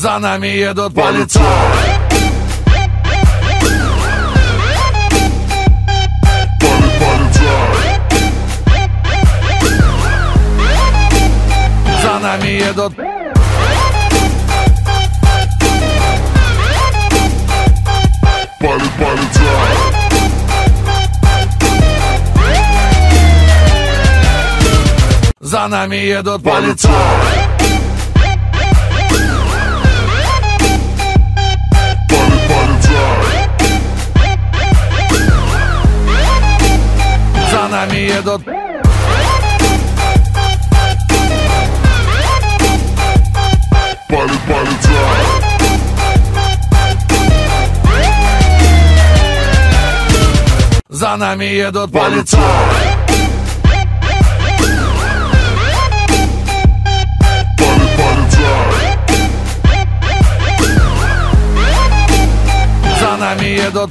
За нами едут полицаи. За нами едут. За нами едут полицаи. За нами едут. За нами едут полицаи. За нами едут.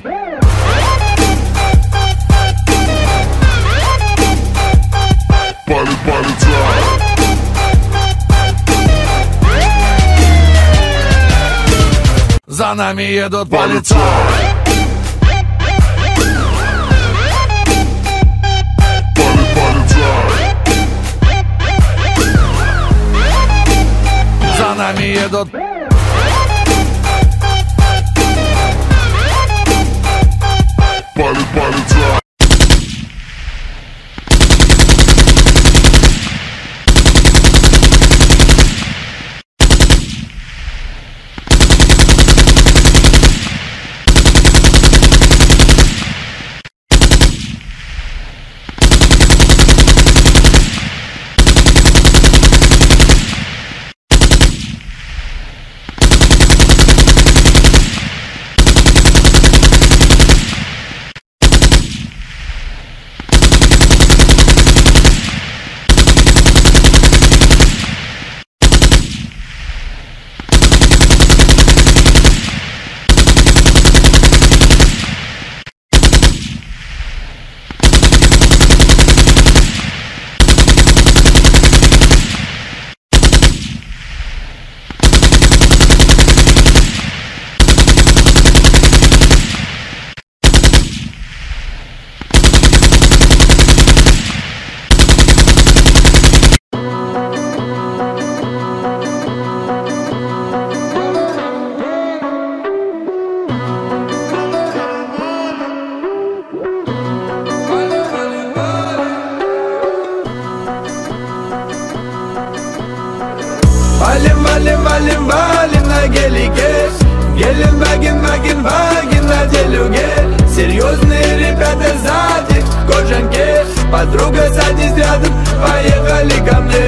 За нами едут полицаи. За нами едут. Валим на гелике. Геленваген, ваген на делюге. Серьезные ребята сзади в кожанке. Подруга садись рядом, поехали ко мне.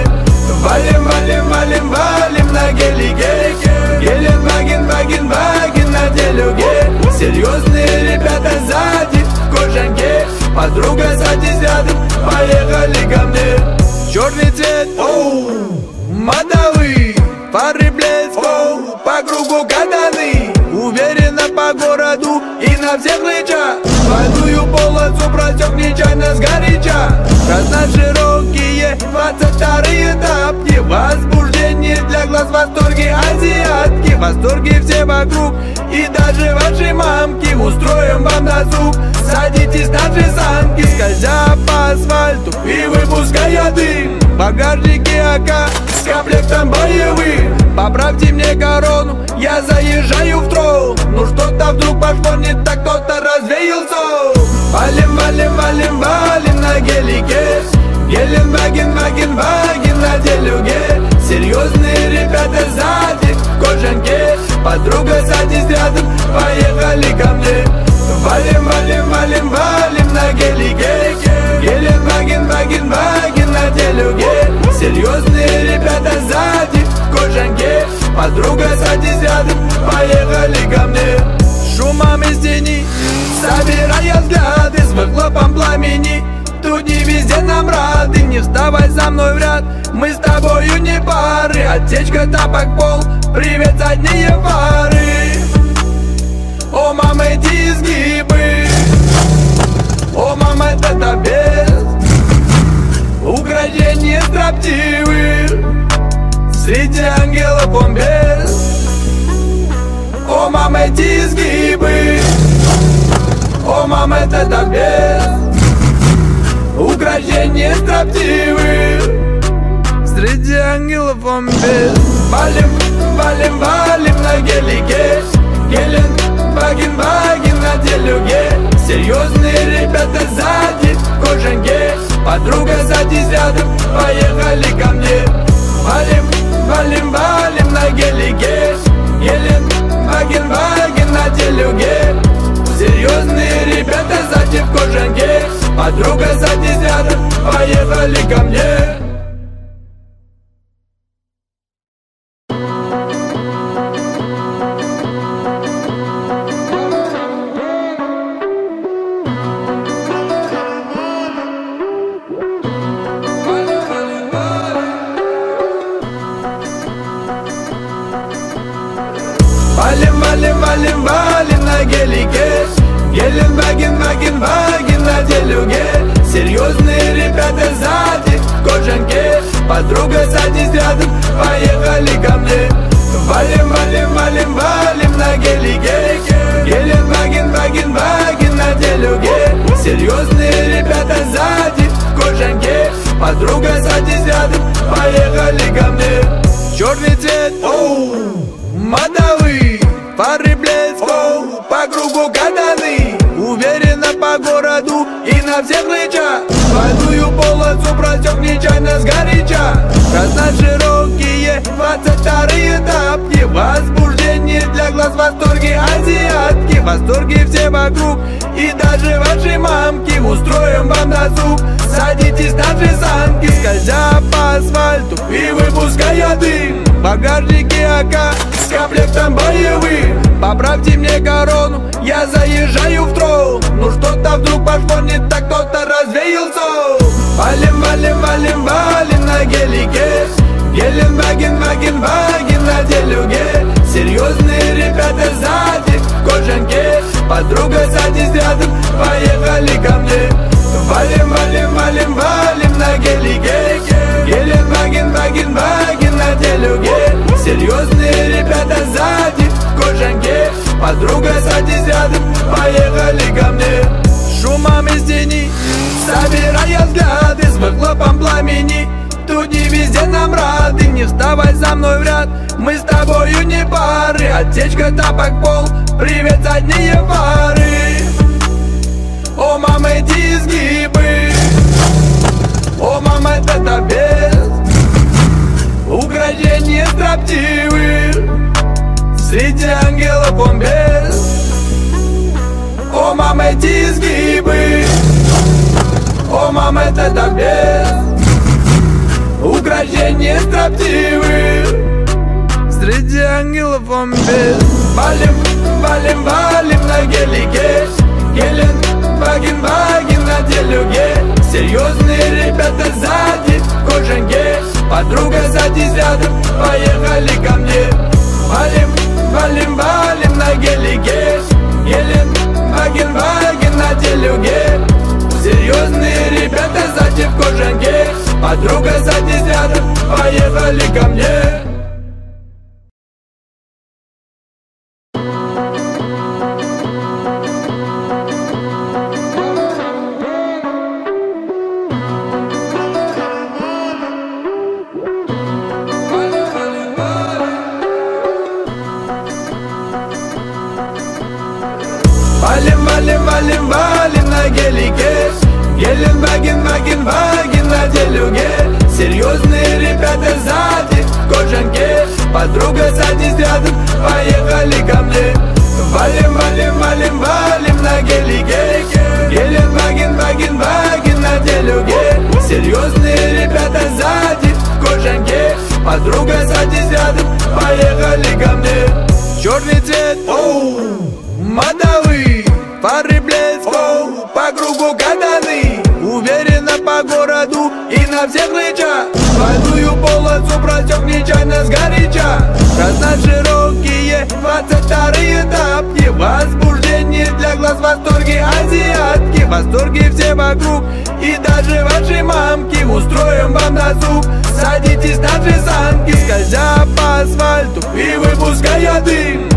Валим на гелике. Геленваген, ваген на делюге. Серьезные ребята сзади в кожанке. Подруга садись рядом, поехали ко мне. Черный цвет, модовый. Фары блеск, по кругу катаны. Уверенно по городу и на всех рычаг. Двойную полосу просек нечаянно сгоряча. Красно-широкие 22-й тапки. Возбуждение для глаз, восторги азиатки. Восторги все вокруг и даже ваши мамки. Устроим вам досуг, садитесь наши санки. Скользя по асфальту и выпуская дым. В багажнике АК с комплектом боевым. Поправьте мне корону, я заезжаю в трол. Ну что-то вдруг пошло не так, кто-то развеял сон. Валим на гелике. Геленваген, ваген на делюге. Серьезные ребята сзади в кожанке. Подруга садись рядом, поехали ко мне. Валим на гелике. Геленваген, ваген на делюге. Серьезные ребята сзади в кожанке. Подруга садись рядом, поехали ко мне. Шумом из тени, собирая взгляды, с выхлопом пламени. Тут не везде нам рады, не вставай за мной в ряд. Мы с тобою не пары, отсечка, тапок, пол. Привет, задние фары. О, мама, эти изгибы. О, мама, это без украшения строптивых. Среди ангелов он без О, мама, эти изгибы, о, мама, это так без украшения строптивых. Среди ангелов он без. Валим, валим, валим на гелике. Гелен, багин, багин на делюге. Серьезные ребята сзади в кожанке. Подруга садись рядом, поехали ко мне. Валим, валим, валим на гелике. Гелен, багин, багин на делюге. Серьезные ребята сзади в кожанке. Подруга садись рядом, поехали ко мне. Валим, валим, валим, валим на гелике. Гелен, багин, багин, багин на делюге. Серьезные ребята сзади в кожанке. Подруга садись рядом, поехали ко мне. Валим, валим, валим, валим на гелике. Гелен, багин, багин, багин на делюге. Серьезные ребята сзади в кожанке. Подруга садись рядом, поехали ко мне. Черный цвет, оу, модовый, фары блеск, оу, по кругу катаны. Уверенно по городу и на всех рычаг. Двойную полосу просек нечаянно сгоряча. Красно-широкие 22-й тапки. Возбуждение для глаз, восторги азиатки. Восторги все вокруг и даже ваши мамки. Устроим вам досуг, садитесь наши санки. Скользя по асфальту и выпуская дым. В багажнике АК с комплектом боевым. Поправьте мне корону, я заезжаю в трон. Ну что-то вдруг пошло не так, кто-то развеял сон. Валим, валим, валим, валим на гелике. Гелен, багин, багин, багин на делюге. Серьезные ребята сзади в кожанке. Подруга садись рядом, поехали ко мне. Валим, валим, валим, валим на гелике. Гелен, багин, багин, багин на делюге. Серьезные ребята сзади в кожанке. Подруга садись рядом, поехали ко мне. Шумом из тени, собирая взгляды, с выхлопом пламени. Тут не везде нам рады, не вставай за мной в ряд. Мы с тобою не пары, отсечка, тапок, пол, привет, задние фары. О, мама, эти изгибы, о, мама, это без украшения строптивых. Среди ангелов он без. О, мама, эти изгибы, о, мама, это без украшения строптивых. Среди ангелов он без. Валим, валим, валим на гелике. Гелен, багин, багин на делюге. Серьезные ребята сзади в кожанке. Подруга садись рядом, поехали ко мне. Валим, валим, валим на гелике. Гелен, багин, багин на делюге. Серьезные ребята сзади в кожанке. Подруга садись рядом, поехали ко мне. Валим, валим, валим, валим на гелике. Гелен, багин, багин, багин на делюге. Серьезные ребята сзади в кожанке. Подруга садись рядом, поехали ко мне. Валим, валим, валим, валим на гелике. Гелен, багин, багин, багин на делюге. Серьезные ребята сзади в кожанке. Подруга садись рядом, поехали ко мне. Черный цвет, оу, модовый, фары блеск, оу, по кругу катаны. Уверенно по городу и на всех рычаг. Двойную полосу просек нечаянно сгоряча. Красно-широкие 22-й тапки. Возбуждение для глаз, восторги азиатки. Восторги все вокруг и даже ваши мамки. Устроим вам досуг, садитесь наши санки. Скользя по асфальту и выпуская дым.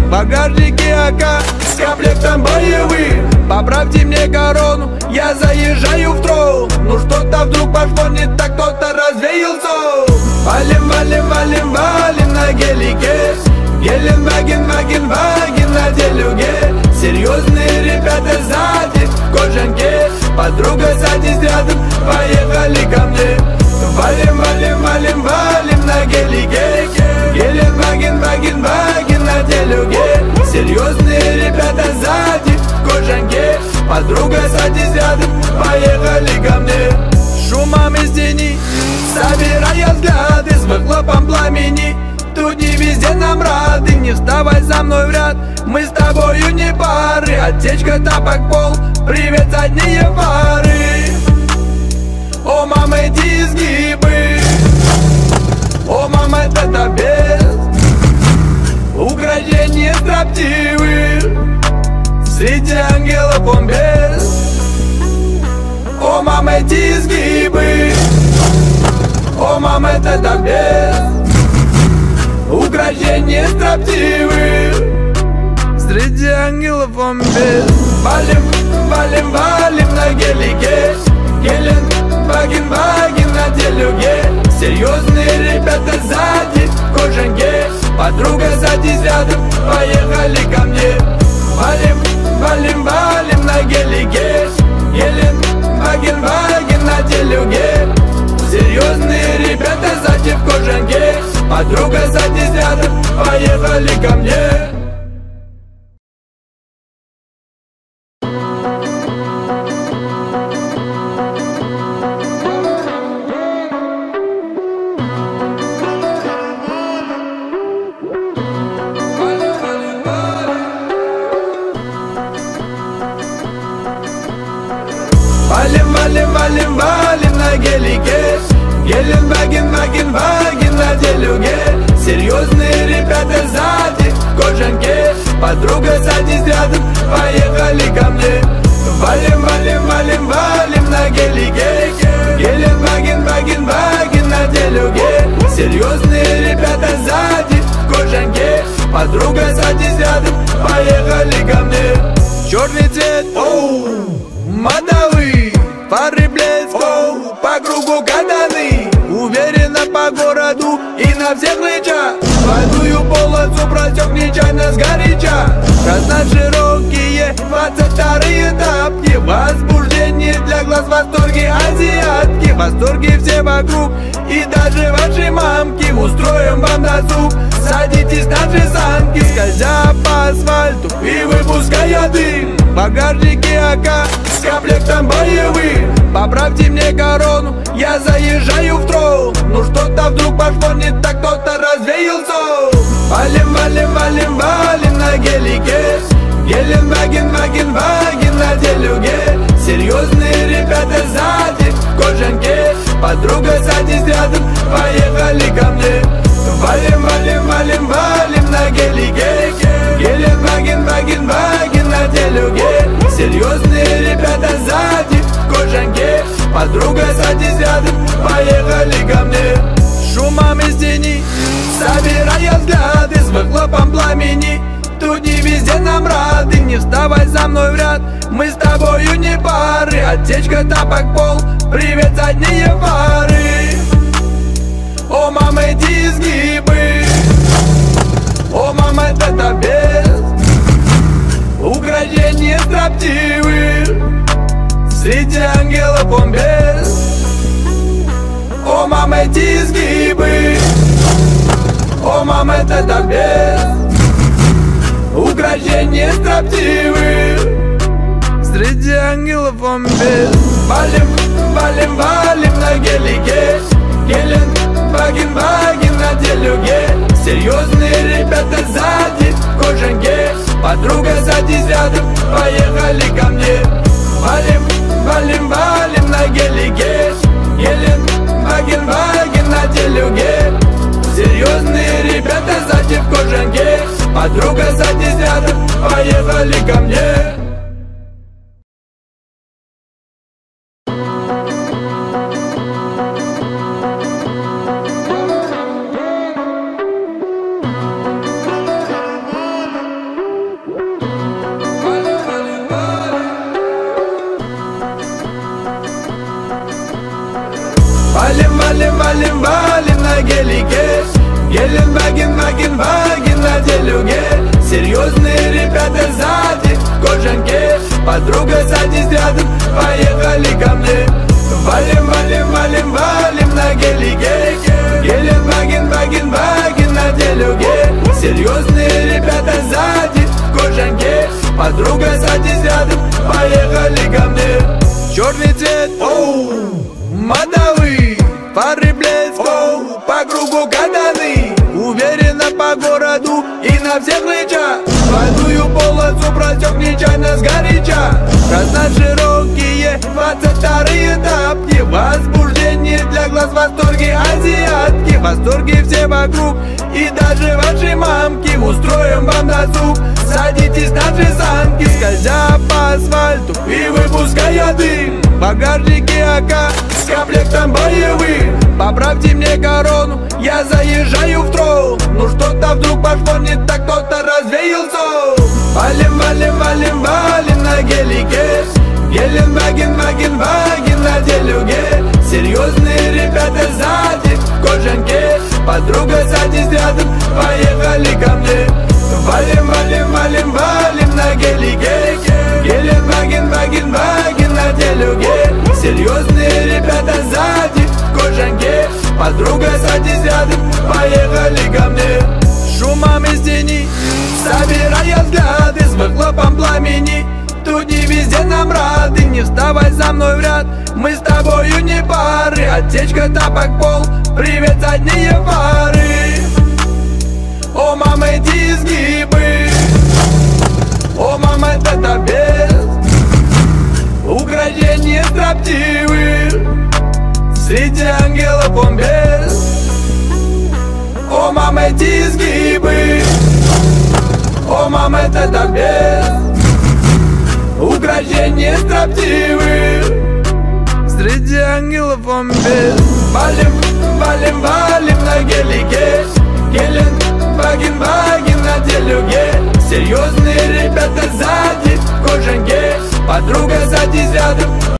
в багажнике АК с комплектом боевых. Поправьте мне корону, я заезжаю в трол. Ну что-то вдруг пошло не так, кто-то развеял сон. Валим, валим, валим, валим на гелике. Геленваген, ваген, ваген на делюге. Серьезные ребята сзади в кожанке. Подруга садись рядом, поехали ко мне. Валим, валим, валим, валим на гелике. Геленваген, ваген, ваген на делюге. Серьезные ребята сзади в кожанке. Подруга садись рядом, поехали ко мне. Шумом из тени, собирая взгляды с выхлопом пламени. Тут не везде нам рады, не вставай за мной в ряд. Мы с тобою не пары, отсечка, тапок, пол. Привет, задние фары. О, мама, эти изгибы. О, мама, это без украшения строптивых. Среди ангелов он без. О, мама, эти изгибы. О, мама, это без украшения строптивых. Среди ангелов он без. Валим, валим, валим на гелике. Геленваген, ваген на делюге. Серьезные ребята сзади в кожанке. Подруга садись рядом, поехали ко мне. Валим, валим, валим на гелике. Геленваген, ваген на делюге. Серьезные ребята сзади в кожанке. Подруга садись рядом, поехали ко мне. Валим, валим, валим, валим на гелике. Геленваген, ваген, ваген на делюге. Серьезные ребята сзади в кожанке. Подруга садись рядом, поехали ко мне. Валим, валим, валим, валим на гелике. Геленваген, ваген, ваген на делюге. Серьезные ребята сзади в кожанке. Подруга садись рядом, поехали ко мне. Черный цвет, мотовый, фары блеск, по кругу катаны. Уверенно по городу и на всех рычаг. Двойную полосу просек нечаянно сгоряча. Красна широкие 22-е тапки. Возбуждение для глаз, в восторге азиатки. В восторге все вокруг и даже ваши мамки. Устроим вам досуг, садитесь на же санки. Скользя по асфальту и выпуская дым. В багажнике АК с комплектом боевых. Поправьте мне корону, я заезжаю в трол. Ну что-то вдруг пошло не так, кто-то развеял сон. Валим, валим, валим, валим на гелике. Геленваген, ваген, ваген на делюге. Серьезные ребята сзади в кожанке. Подруга садись рядом, поехали ко мне. Валим, валим, валим, валим на гелике. Геленваген, ваген, ваген на делюге. Серьезные ребята сзади в кожанке. Подруга садись рядом, поехали ко мне. Шумом из тени, собирая взгляды с выхлопом пламени. Тут не везде нам рады, не вставай за мной в ряд. Мы с тобою не пары, отсечка, тапок, пол. Привет, задние фары. О, мама, эти изгибы. О, мама, это без украшения строптивых. Среди ангелов он без. О, мама, эти изгибы. О, мама, это без украшения строптивых. Среди ангелов он без. Валим, валим, валим на гелике. Геленваген, ваген на делюге. Серьезные ребята сзади в кожанке. Подруга садись рядом, поехали ко мне. Валим, валим, валим на гелике. Геленваген, ваген на делюге. Серьезные ребята сзади в кожанке. Подруга садись рядом, поехали ко мне. Серьезные ребята сзади в кожанке, подруга садись рядом, поехали ко мне. Черный цвет, оу, модовый, фары блеск, оу, по кругу катаны. Уверенно по городу и на всех рычаг, двойную полосу просек нечаянно сгоряча. Красно-широкие 22-й этапки, возбуждение для глаз, восторги азиатки. Восторги все вокруг и даже ваши мамки. Устроим вам досуг, садитесь на же санки, скользя по асфальту и выпуская дым. В багажнике АК с комплектом боевых. Поправьте мне корону, я заезжаю в трол. Ну что-то вдруг пошло не так, кто-то развеял сон. Валим, валим, валим, валим на гелике. Геленваген, ваген, ваген на делюге. Серьезные ребята сзади в кожанке, подруга садись рядом, поехали ко мне. Валим, валим, валим, валим на гелике. Геленваген, ваген, ваген на делюге. Серьезные ребята сзади в кожанке, подруга садись рядом, поехали ко мне. Шумом из тени, собирая взгляды, с выхлопом пламени. Тут не везде нам рады, не вставай за мной в ряд, мы с тобою не пары. Отсечка, тапок, пол, привет, задние фары. О, мама, эти изгибы, о, мама, это без украшения строптивы. Среди ангелов он без. О, мама, эти изгибы, о, мама, это без украшения строптивы. Среди ангелов он без. Валим, валим, валим на гелике. Гелен, ваген, ваген на делюге. Серьезно